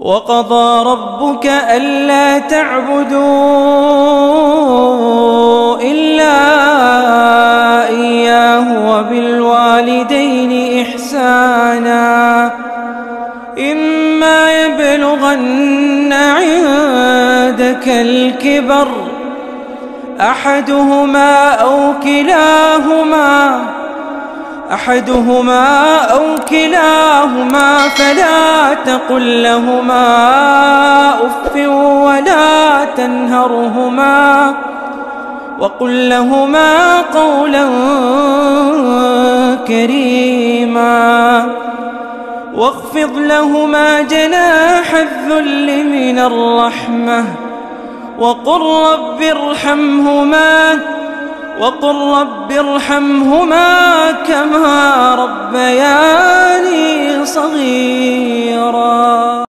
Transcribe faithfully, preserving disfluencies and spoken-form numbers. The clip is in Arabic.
وقضى ربك ألا تعبدوا إلا إياه وبالوالدين إحسانا إما يبلغن عندك الكبر أحدهما أو كلاهما أحدهما أو كلاهما فلا تقل لهما أف ولا تنهرهما وقل لهما قولا كريما واخفض لهما جناح الذل من الرحمة وقل رب ارحمهما وقل رب ارحمهما كما ربياني صغيرا.